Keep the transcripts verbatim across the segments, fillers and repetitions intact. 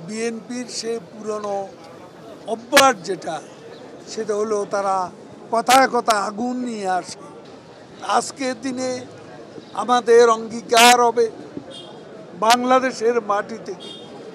বিএনপির সে পুরনো অভ্যাস যেটা সেটা হলো তারা কথায় কথা আগুন নিয়ে আসে। আজকের দিনে আমাদের অঙ্গীকার হবে বাংলাদেশের মাটি থেকে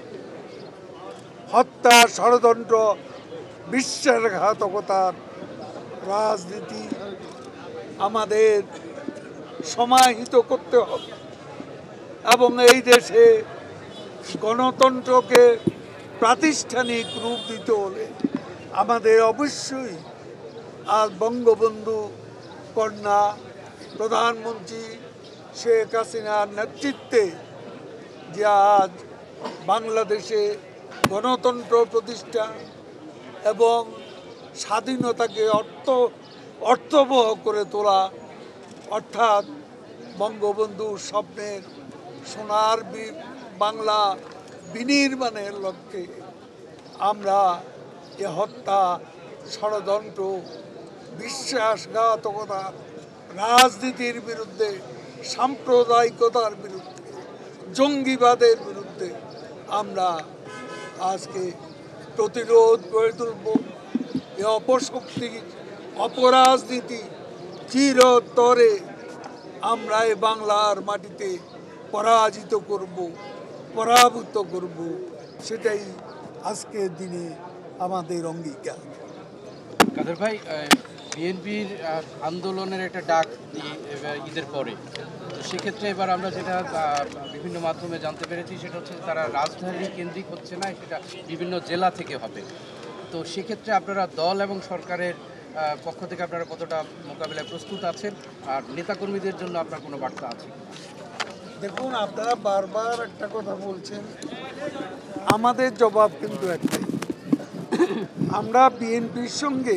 হত্যা, ষড়যন্ত্র, বিশ্বাসঘাতকতার রাজনীতি আমাদের সমাহিত করতে হবে এবং এই দেশে গণতন্ত্রকে প্রাতিষ্ঠানিক রূপ দিতে হলে আমাদের অবশ্যই আজ বঙ্গবন্ধু কন্যা প্রধানমন্ত্রী শেখ হাসিনার নেতৃত্বে যে আজ বাংলাদেশে গণতন্ত্র প্রতিষ্ঠা এবং স্বাধীনতাকে অর্থ অর্থবহ করে তোলা, অর্থাৎ বঙ্গবন্ধুর স্বপ্নের সোনার বাংলা বিনির্মাণের লক্ষ্যে আমরা এ হত্যা, ষড়যন্ত্র, বিশ্বাসঘাতকতা, রাজনীতির বিরুদ্ধে, সাম্প্রদায়িকতার বিরুদ্ধে, জঙ্গিবাদের বিরুদ্ধে আমরা আজকে প্রতিরোধ গড়ে তুলব। এ অপশক্তি, অপরাজনীতি চিরতরে আমরা এ বাংলার মাটিতে পরাজিত করব, পরাভূত করব, সেটাই আজকের দিনে আমাদের অঙ্গীকার। কাদের ভাই, বিএনপির আন্দোলনের একটা ডাক দিয়ে ঈদের পরে, তো সেক্ষেত্রে এবার আমরা যেটা বিভিন্ন মাধ্যমে জানতে পেরেছি সেটা হচ্ছে তারা রাজধানী কেন্দ্রিক হচ্ছে না, সেটা বিভিন্ন জেলা থেকে হবে। তো সেক্ষেত্রে আপনারা দল এবং সরকারের পক্ষ থেকে আপনারা কতটা মোকাবিলায় প্রস্তুত আছেন, আর নেতাকর্মীদের জন্য আপনার কোনো বার্তা আছে? দেখুন, আপনারা বারবার একটা কথা বলছেন, আমাদের জবাব কিন্তু একটাই, আমরা বিএনপির সঙ্গে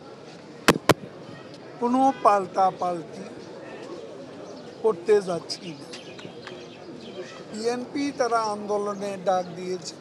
কোনো পাল্টা পাল্টি করতে যাচ্ছি না। বিএনপি তারা আন্দোলনে ডাক দিয়েছে,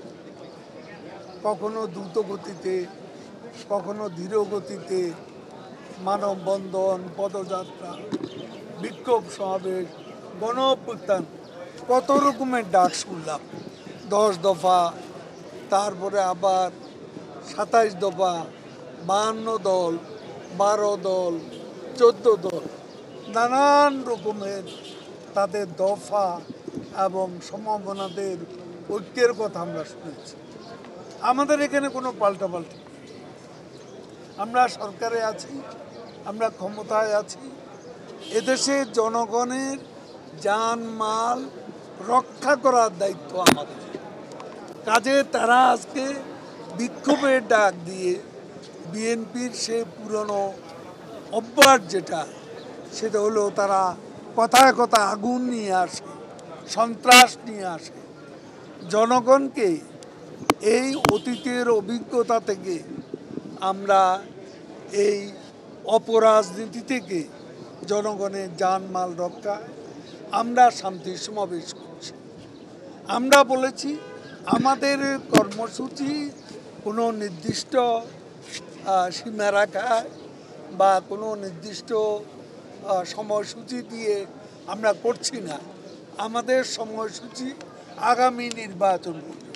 কখনো দ্রুত গতিতে, কখনো ধীর গতিতে, মানববন্ধন, পদযাত্রা, বিক্ষোভ সমাবেশ, গণঅভ্যুত্থান, কত রকমের ডাক শুনলাম। দশ দফা, তারপরে আবার সাতাইশ দফা, বাহান্ন দল, বারো দল, চোদ্দ দল, নানান রকমের তাদের দফা এবং সম্ভাবনাদের ঐক্যের কথা আমরা শুনেছি। আমাদের এখানে কোনো পাল্টাপাল্টি, আমরা সরকারে আছি, আমরা ক্ষমতায় আছি, এদেশের জনগণের জানমাল রক্ষা করার দায়িত্ব আমাদের। কাজে তারা আজকে বিক্ষোভের ডাক দিয়ে বিএনপির সে পুরনো অভ্যাস যেটা সেটা হলো তারা কথায় কথা আগুন নিয়ে আসে, সন্ত্রাস নিয়ে আসে। জনগণকে এই অতীতের অভিজ্ঞতা থেকে আমরা এই অপরাজনীতি থেকে জনগণের জানমাল রক্ষা আমরা শান্তি সমাবেশ করছি। আমরা বলেছি আমাদের কর্মসূচি কোনো নির্দিষ্ট সীমা রাখা বা কোনো নির্দিষ্ট সময়সূচি দিয়ে আমরা করছি না। আমাদের সময়সূচি আগামী নির্বাচন,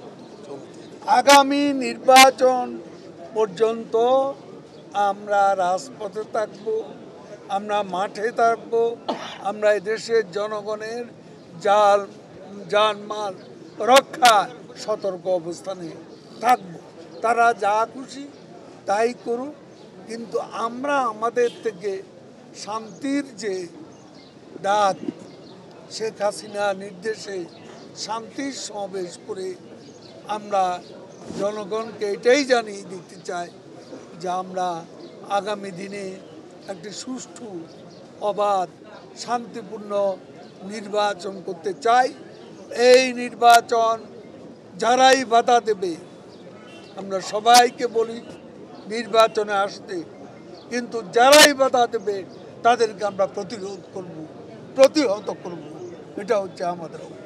আগামী নির্বাচন পর্যন্ত আমরা রাজপথে থাকব, আমরা মাঠে থাকব, আমরা দেশের জনগণের জাল জানমাল রক্ষা সতর্ক অবস্থানে থাকব। তারা যা খুশি তাই করুক, কিন্তু আমরা আমাদের থেকে শান্তির যে ডাক, শেখ হাসিনা নির্দেশে শান্তির সমাবেশ করে আমরা জনগণকে এটাই জানিয়ে দিতে চাই যে আমরা আগামী দিনে একটি সুষ্ঠু, অবাধ, শান্তিপূর্ণ নির্বাচন করতে চাই। এই নির্বাচন যারাই বাধা দেবে আমরা সবাইকে বলি নির্বাচনে আসতে, কিন্তু যারাই বাধা দেবে তাদেরকে আমরা প্রতিরোধ করব, প্রতিহত করব। এটা হচ্ছে আমাদের